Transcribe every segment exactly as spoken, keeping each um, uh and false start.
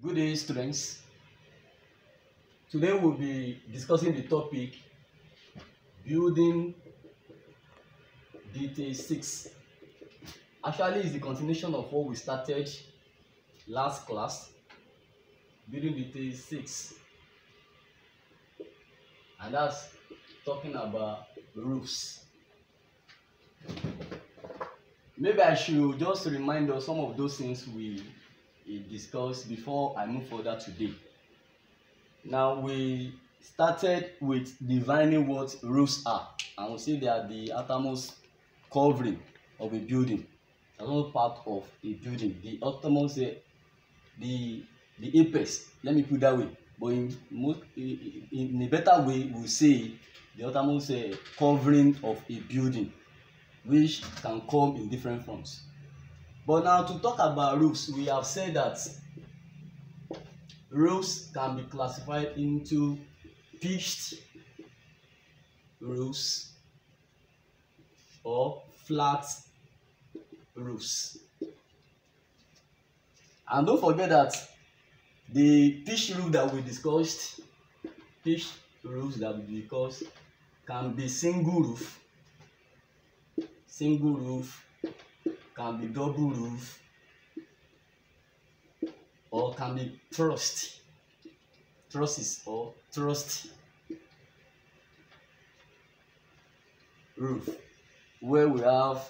Good day, students. Today we'll be discussing the topic building detail six. Actually, it's the continuation of what we started last class, building detail six, and that's talking about roofs. Maybe I should just remind us some of those things we discussed before I move further today. Now, we started with defining what roofs are, and we say they are the outermost covering of a building. That's not part of a building. The outermost, uh, the the apex. Let me put it that way. But in most, in, in a better way, we say the outermost uh, covering of a building, which can come in different forms. But now, to talk about roofs, we have said that roofs can be classified into pitched roofs or flat roofs. And don't forget that the pitched roof that we discussed, pitched roofs that we discussed, can be single roof, single roof, can be double roof, or can be trussed, trusses or trussed roof, where we have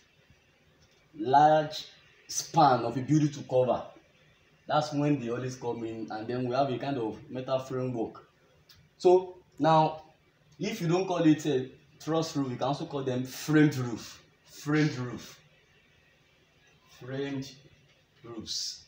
large span of a building to cover. That's when they always come in, and then we have a kind of metal framework. So now, if you don't call it a truss roof, you can also call them framed roof, framed roof, framed roofs.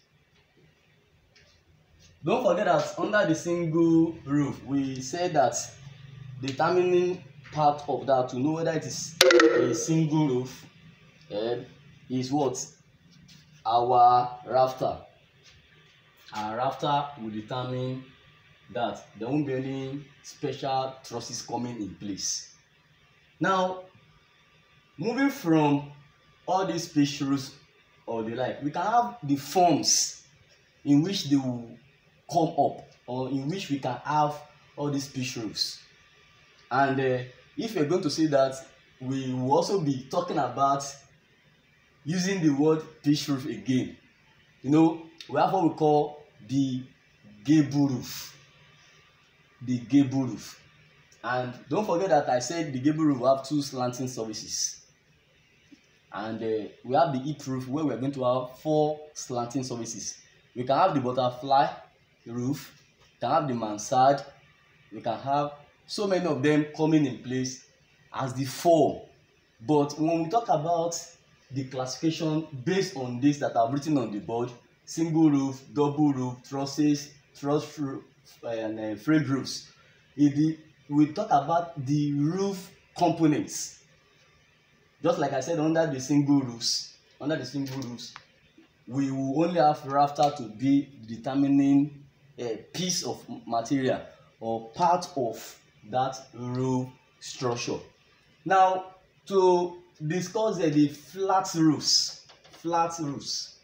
Don't forget that under the single roof, we said that determining part of that to know whether it is a single roof uh, is what? Our rafter. Our rafter will determine that there won't be any special trusses coming in place. Now, moving from all these pitched roofs or the like, we can have the forms in which they will come up, or in which we can have all these pitched roofs. And uh, if you're going to say that, we will also be talking about using the word pitched roof again. You know, we have what we call the gable roof. The gable roof. And don't forget that I said the gable roof will have two slanting surfaces. And uh, we have the hip roof, where we are going to have four slanting surfaces. We can have the butterfly roof, we can have the mansard, we can have so many of them coming in place as the form. But when we talk about the classification based on this that I've written on the board, single roof, double roof, trusses, truss roof, and uh, frame roofs, it, we talk about the roof components. Just like I said, under the single roofs, under the single roofs, we will only have rafter to be determining a piece of material or part of that roof structure. Now, to discuss uh, the flat roofs, flat roofs.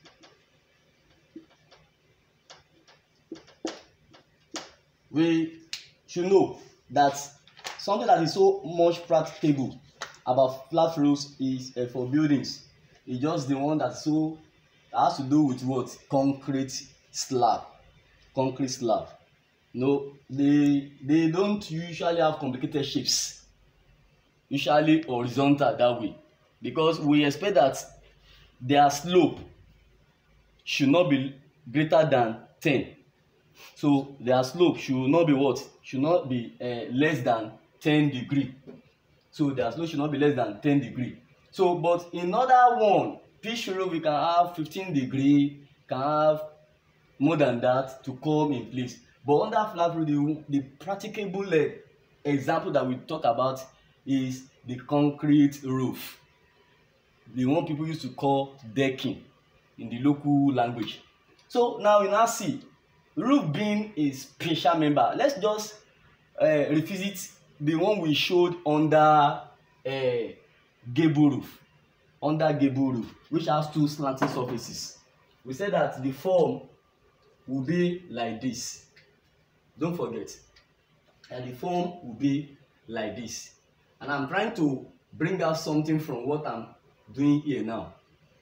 We should know that something that is so much practicable about flat roofs is uh, for buildings. It's just the one that so has to do with what? Concrete slab. Concrete slab. No, they they don't usually have complicated shapes. Usually horizontal that way, because we expect that their slope should not be greater than ten. So their slope should not be what? Should not be uh, less than ten degree. So their slope should not be less than ten degree. So, but in other one, pitched roof, we can have fifteen degree, can have more than that to come in place. But under flat roof, the, the practicable uh, example that we talk about is the concrete roof, the one people used to call decking in the local language. So now you now see roof being a special member. Let's just uh, revisit the one we showed under uh, gable roof, under gable roof, which has two slanting surfaces. We said that the form will be like this. Don't forget that the form will be like this. And I'm trying to bring out something from what I'm doing here now.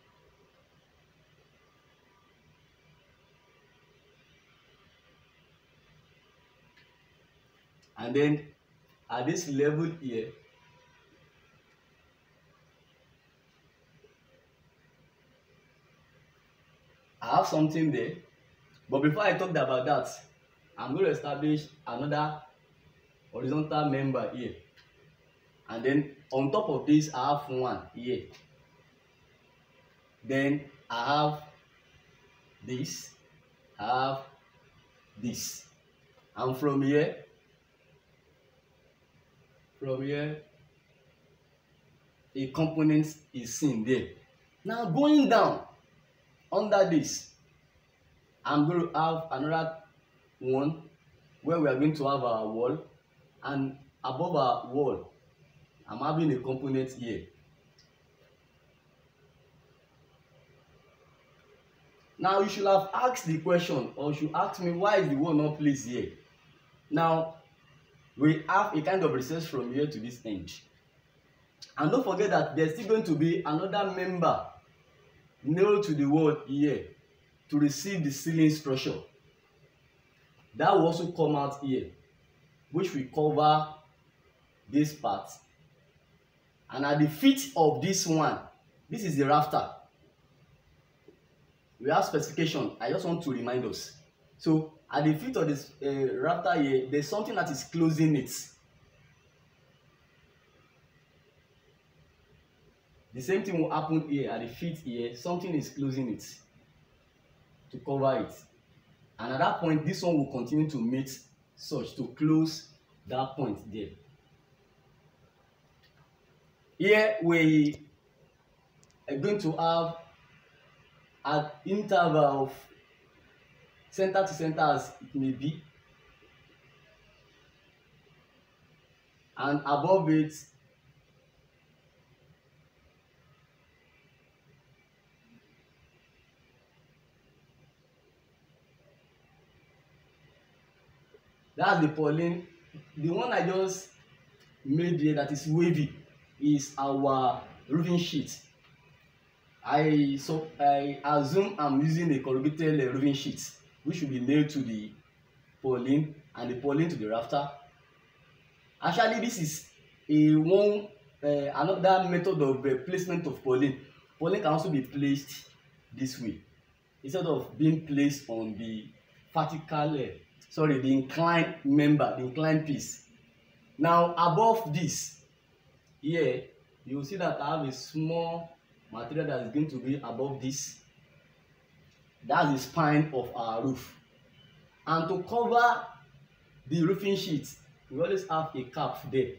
And then at this level here, I have something there. But before I talk about that, I'm going to establish another horizontal member here. And then on top of this, I have one here. Then I have this, I have this. And from here, from here, a component is seen there. Now going down under this, I'm going to have another one where we are going to have our wall, and above our wall, I'm having a component here. Now you should have asked the question, or you should ask me, why is the wall not placed here? Now we have a kind of recess from here to this end. And don't forget that there's still going to be another member nailed to the wall here to receive the ceiling structure. That will also come out here, which will cover this part. And at the feet of this one, this is the rafter. We have specification. I just want to remind us. So at the feet of this uh, rafter here, there's something that is closing it. The same thing will happen here at the feet here. Something is closing it to cover it. And at that point, this one will continue to meet such to close that point there. Here we are going to have an interval of center to center as it may be, and above it that's the purlin. The one I just made here that is wavy is our roofing sheet. I so I assume I'm using a corrugated uh, roofing sheet, which will be nailed to the purlin and the purlin to the rafter. Actually, this is a one uh, another method of uh, placement of purlin. Purlin can also be placed this way instead of being placed on the vertical, uh, sorry, the inclined member, the inclined piece. Now above this here, you will see that I have a small material that is going to be above this. That's the spine of our roof. And to cover the roofing sheet, we always have a cap there.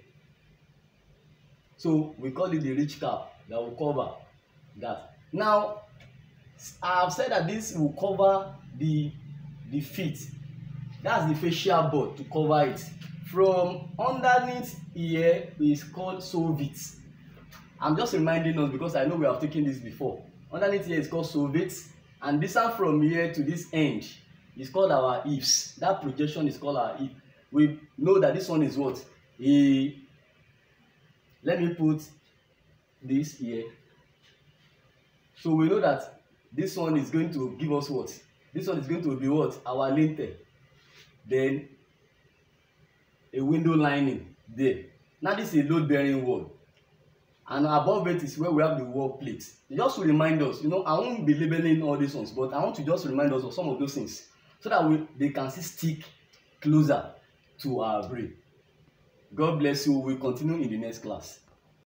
So we call it the ridge cap that will cover that. Now I have said that this will cover the the feet. That's the fascia board to cover it. From underneath here is called solvit. I'm just reminding us because I know we have taken this before. Underneath here is called solvit, and this one from here to this end is called our eaves. That projection is called our eave. We know that this one is what? A, let me put this here. So we know that this one is going to give us what? This one is going to be what? Our lintel. Then a window lining there. Now this is a load bearing wall, and above it is where we have the wall plate. Just to remind us, you know, I won't be labeling all these ones, but I want to just remind us of some of those things so that we they can still stick closer to our brain. God bless you. We'll continue in the next class.